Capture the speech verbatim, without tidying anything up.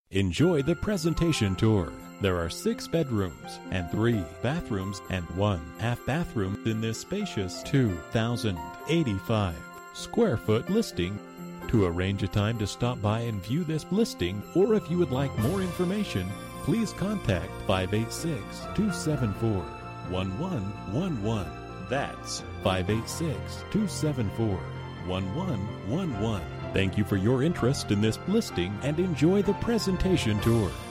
Enjoy the presentation tour. There are six bedrooms and three bathrooms and one half bathroom in this spacious two thousand eighty-five square foot listing. To arrange a time to stop by and view this listing, or if you would like more information, please contact five eight six, two seven four, one one one one. That's five eight six, two seven four, one one one one. Thank you for your interest in this listing and enjoy the presentation tour.